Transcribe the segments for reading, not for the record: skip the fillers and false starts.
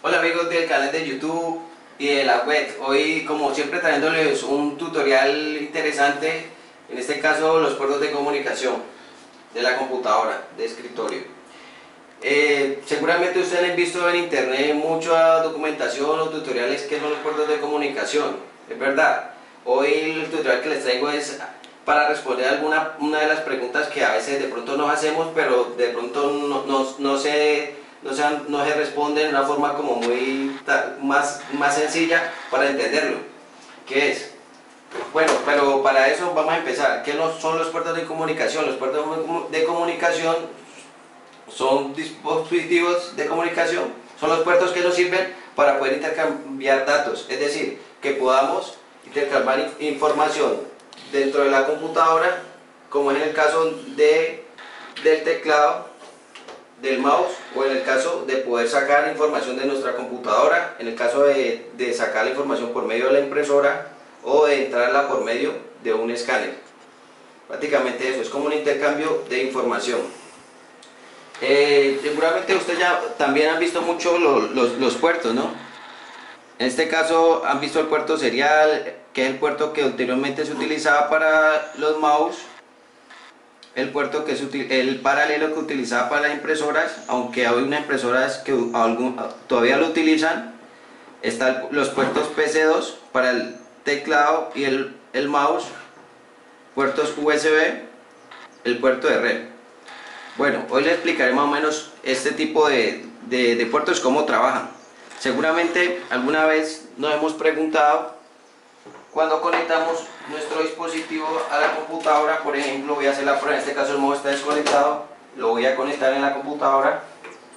Hola amigos del canal de YouTube y de la web. Hoy, como siempre, trayéndoles un tutorial interesante. En este caso, los puertos de comunicación de la computadora de escritorio. Seguramente ustedes han visto en internet mucha documentación o tutoriales que son los puertos de comunicación. Es verdad. Hoy el tutorial que les traigo es para responder una de las preguntas que a veces de pronto nos hacemos, pero de pronto no se responde de una forma como más sencilla para entenderlo. ¿Qué es? Bueno, pero para eso vamos a empezar. ¿Qué son los puertos de comunicación? Los puertos de comunicación son dispositivos de comunicación, son los puertos que nos sirven para poder intercambiar datos, es decir, que podamos intercambiar información dentro de la computadora, como en el caso del teclado, del mouse, o en el caso de poder sacar información de nuestra computadora, en el caso de sacar la información por medio de la impresora o de entrarla por medio de un escáner. Prácticamente eso, es como un intercambio de información. Seguramente ustedes ya también han visto mucho los puertos, ¿no? En este caso han visto el puerto serial, que es el puerto que anteriormente se utilizaba para los mouse, el puerto el paralelo que utilizaba para las impresoras, aunque hay unas impresoras que todavía lo utilizan. Están los puertos PC2 para el teclado y el mouse, puertos USB, el puerto de red. Bueno, hoy les explicaré más o menos este tipo de puertos, cómo trabajan. Seguramente alguna vez nos hemos preguntado cuando conectamos nuestro dispositivo a la computadora. Por ejemplo, voy a hacer la prueba, en este caso el mouse está desconectado, lo voy a conectar en la computadora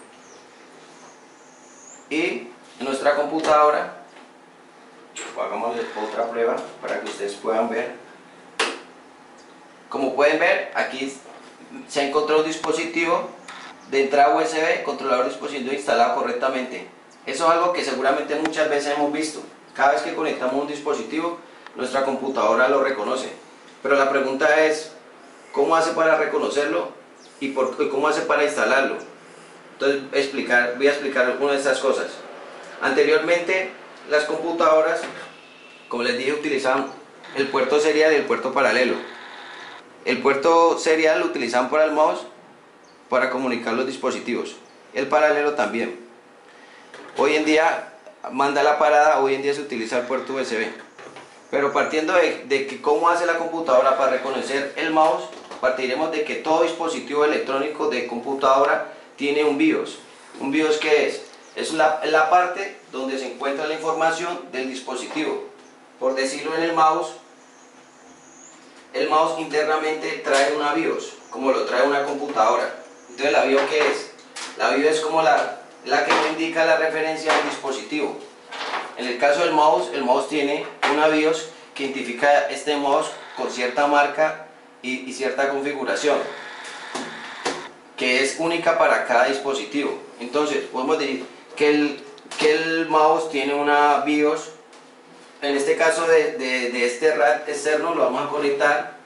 y en nuestra computadora hagamos otra prueba para que ustedes puedan ver. Como pueden ver, aquí se ha encontrado un dispositivo de entrada USB, controlador de dispositivo instalado correctamente. Eso es algo que seguramente muchas veces hemos visto. Cada vez que conectamos un dispositivo, nuestra computadora lo reconoce. Pero la pregunta es, ¿cómo hace para reconocerlo y cómo hace para instalarlo? Entonces voy a explicar una de estas cosas. Anteriormente, las computadoras, como les dije, utilizaban el puerto serial y el puerto paralelo. El puerto serial lo utilizaban para el mouse, para comunicar los dispositivos. El paralelo también. Hoy en día, manda la parada, hoy en día se utiliza el puerto USB. Pero partiendo de que cómo hace la computadora para reconocer el mouse, partiremos de que todo dispositivo electrónico de computadora tiene un BIOS. ¿Un BIOS qué es? Es la parte donde se encuentra la información del dispositivo. Por decirlo, en el mouse internamente trae una BIOS, como lo trae una computadora. Entonces, ¿la BIOS qué es? La BIOS es como la que nos indica la referencia del dispositivo. En el caso del mouse, el mouse tiene una BIOS que identifica este mouse con cierta marca y cierta configuración, que es única para cada dispositivo. Entonces, podemos decir que el mouse tiene una BIOS. En este caso de este rack externo lo vamos a conectar.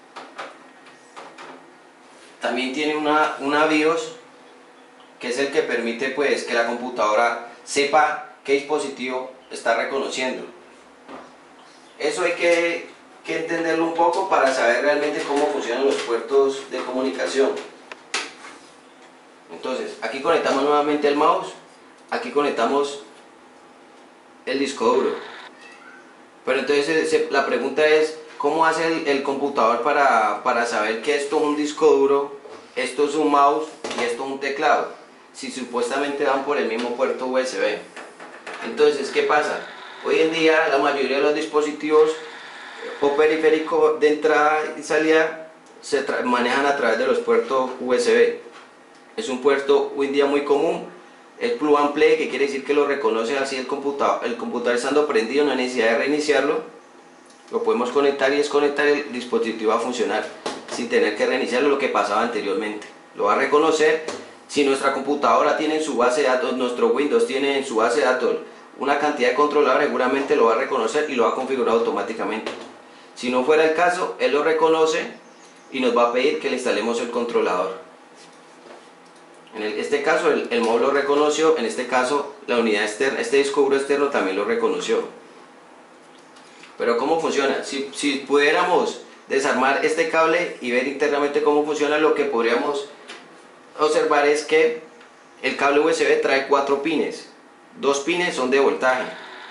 También tiene una BIOS, que es el que permite pues que la computadora sepa qué dispositivo está reconociendo. Eso hay que entenderlo un poco para saber realmente cómo funcionan los puertos de comunicación. Entonces, aquí conectamos nuevamente el mouse, aquí conectamos el disco duro. Pero entonces la pregunta es, ¿cómo hace el computador para saber que esto es un disco duro, esto es un mouse y esto es un teclado, si supuestamente van por el mismo puerto USB? Entonces, ¿qué pasa? Hoy en día la mayoría de los dispositivos o periféricos de entrada y salida se manejan a través de los puertos USB. Es un puerto hoy en día muy común. Es plug and play, que quiere decir que lo reconoce así el computador estando prendido, no hay necesidad de reiniciarlo. Lo podemos conectar y desconectar, el dispositivo va a funcionar sin tener que reiniciarlo, lo que pasaba anteriormente. Lo va a reconocer. Si nuestra computadora tiene en su base de datos, nuestro Windows tiene en su base de datos una cantidad de controladores, seguramente lo va a reconocer y lo va a configurar automáticamente. Si no fuera el caso, él lo reconoce y nos va a pedir que le instalemos el controlador. En este caso el módulo reconoció, en este caso la unidad externa, este disco duro externo también lo reconoció. Pero ¿cómo funciona? Si pudiéramos desarmar este cable y ver internamente cómo funciona, lo que podríamos observar es que el cable USB trae 4 pines. 2 pines son de voltaje,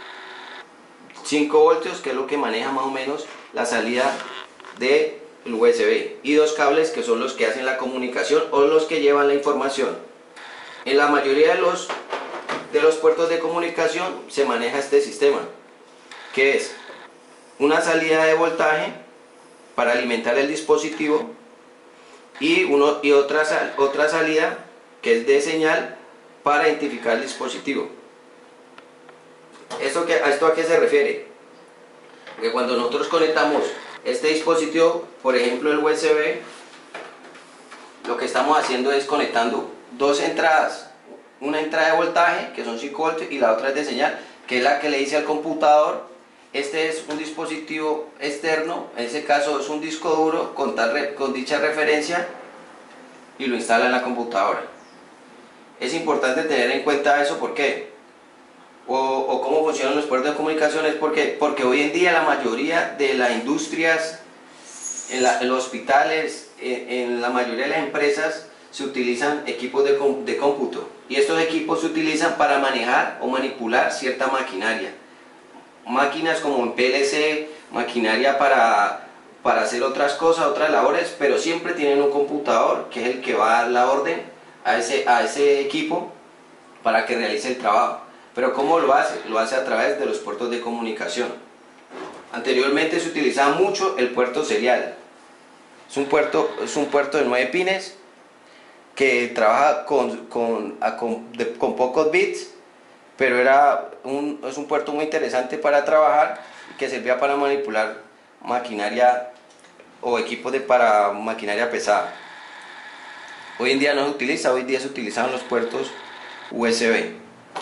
5 voltios, que es lo que maneja más o menos la salida del USB, y 2 cables que son los que hacen la comunicación o los que llevan la información. En la mayoría de los puertos de comunicación se maneja este sistema, que es una salida de voltaje para alimentar el dispositivo y otra salida que es de señal para identificar el dispositivo. ¿Esto a qué se refiere? Que cuando nosotros conectamos este dispositivo, por ejemplo el USB, lo que estamos haciendo es conectando 2 entradas, una entrada de voltaje que son 5 voltios y la otra es de señal, que es la que le dice al computador: este es un dispositivo externo, en ese caso es un disco duro con dicha referencia, y lo instala en la computadora. Es importante tener en cuenta eso. ¿Por qué? O cómo funcionan los puertos de comunicaciones, porque hoy en día la mayoría de las industrias, en los hospitales, en la mayoría de las empresas se utilizan equipos de cómputo, y estos equipos se utilizan para manejar o manipular cierta maquinaria. Máquinas como en PLC, maquinaria para hacer otras cosas, otras labores, pero siempre tienen un computador que es el que va a dar la orden a ese equipo para que realice el trabajo. Pero ¿cómo lo hace? Lo hace a través de los puertos de comunicación. Anteriormente se utilizaba mucho el puerto serial. Es un puerto de 9 pines que trabaja con pocos bits, pero es un puerto muy interesante para trabajar, que servía para manipular maquinaria o equipos para maquinaria pesada. Hoy en día no se utiliza, hoy en día se utilizan los puertos USB.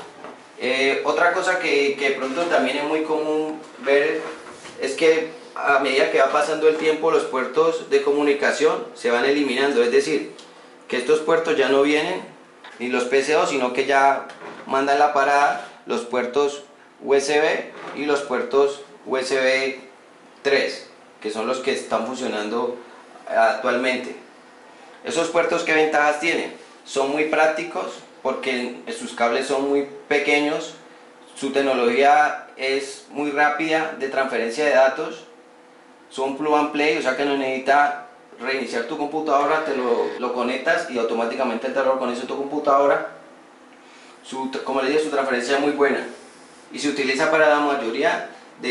Otra cosa que de pronto también es muy común ver es que a medida que va pasando el tiempo, los puertos de comunicación se van eliminando, es decir, que estos puertos ya no vienen ni los PCO, sino que ya mandan la parada los puertos USB y los puertos USB 3, que son los que están funcionando actualmente. Esos puertos, ¿qué ventajas tienen? Son muy prácticos porque sus cables son muy pequeños, su tecnología es muy rápida de transferencia de datos, son plug and play, o sea que no necesita reiniciar tu computadora, lo conectas y automáticamente te lo reconoce tu computadora. Como les dije, su transferencia es muy buena y se utiliza para la mayoría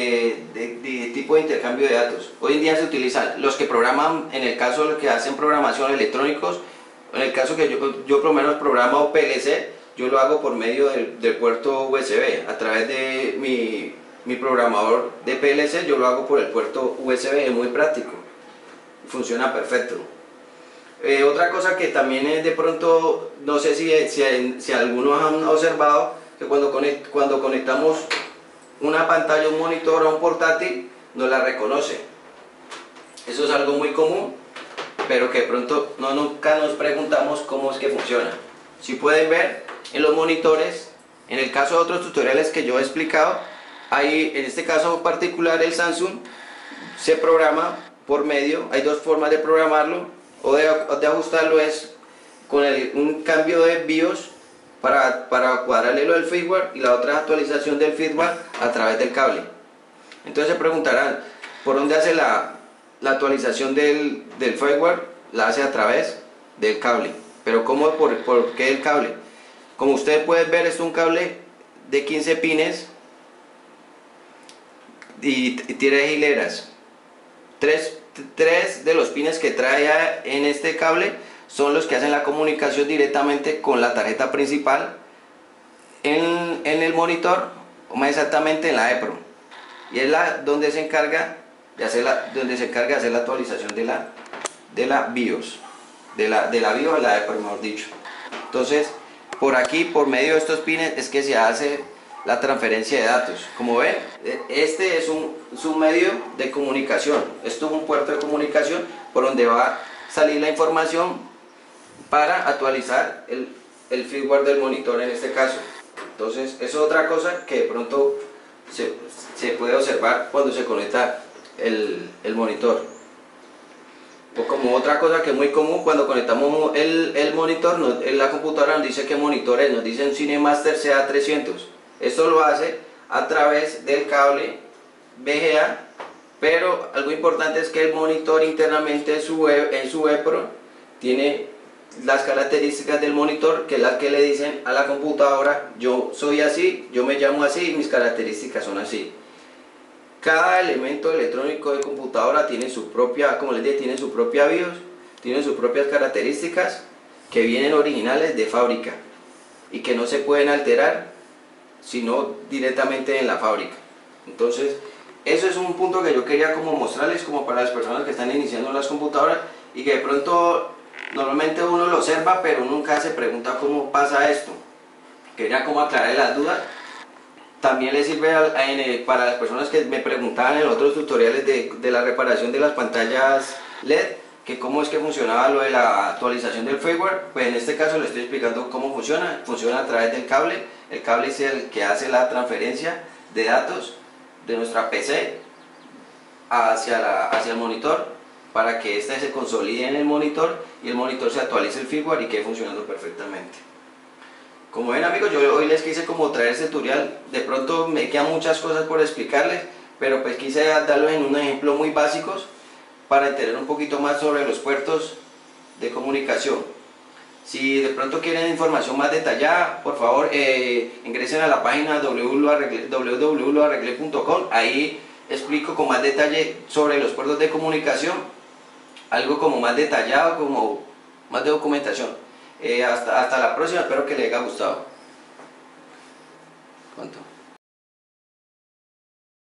de tipo de intercambio de datos. Hoy en día se utilizan los que programan, en el caso de los que hacen programación electrónicos. En el caso que yo por lo menos programo PLC, yo lo hago por medio del puerto USB, a través de mi programador de PLC, yo lo hago por el puerto USB, es muy práctico, funciona perfecto. Otra cosa que también es de pronto, no sé si algunos han observado, que cuando conectamos una pantalla, un monitor a un portátil, no la reconoce. Eso es algo muy común, pero que de pronto nunca nos preguntamos cómo es que funciona. Si pueden ver en los monitores, en el caso de otros tutoriales que yo he explicado, en este caso particular el Samsung se programa por medio, hay 2 formas de programarlo o de ajustarlo, es con un cambio de BIOS para cuadrarle lo del firmware, y la otra es actualización del firmware a través del cable. Entonces se preguntarán, ¿por dónde hace la actualización del firmware? La hace a través del cable. Pero ¿cómo? ¿Por qué el cable? Como ustedes pueden ver, es un cable de 15 pines y tiene hileras. Tres de los pines que trae en este cable son los que hacen la comunicación directamente con la tarjeta principal en el monitor, o más exactamente en la EPROM, y es donde se encarga de hacer la actualización de la BIOS, de la BIOS a la EPROM, mejor dicho. Entonces, por aquí, por medio de estos pines, es que se hace la transferencia de datos. Como ven, este es un medio de comunicación, esto es un puerto de comunicación por donde va a salir la información para actualizar el firmware del monitor en este caso. Entonces eso es otra cosa que de pronto se puede observar cuando se conecta el monitor. O como otra cosa que es muy común, cuando conectamos el monitor, la computadora nos dice qué monitor es, nos dice un CineMaster CA300. Esto lo hace a través del cable VGA, pero algo importante es que el monitor internamente en su EPROM tiene las características del monitor, que es las que le dicen a la computadora: yo soy así, yo me llamo así, mis características son así. Cada elemento electrónico de computadora tiene su propia, como les dije, tiene su propia BIOS, tiene sus propias características que vienen originales de fábrica y que no se pueden alterar sino directamente en la fábrica. Entonces eso es un punto que yo quería como mostrarles, como para las personas que están iniciando las computadoras y que de pronto normalmente uno lo observa pero nunca se pregunta cómo pasa esto. Quería como aclarar las dudas. También les sirve para las personas que me preguntaban en otros tutoriales de la reparación de las pantallas LED, que cómo es que funcionaba lo de la actualización del firmware. Pues en este caso les estoy explicando cómo funciona. Funciona a través del cable. El cable es el que hace la transferencia de datos de nuestra PC hacia el monitor, para que éste se consolide en el monitor y el monitor se actualice el firmware y quede funcionando perfectamente. Como ven, amigos, yo hoy les quise como traer este tutorial. De pronto me quedan muchas cosas por explicarles, pero pues quise darlos en un ejemplo muy básicos para entender un poquito más sobre los puertos de comunicación. Si de pronto quieren información más detallada, por favor ingresen a la página www.loarregle.com. Ahí explico con más detalle sobre los puertos de comunicación, algo como más detallado, como más de documentación. Hasta la próxima, espero que les haya gustado. ¿Cuánto?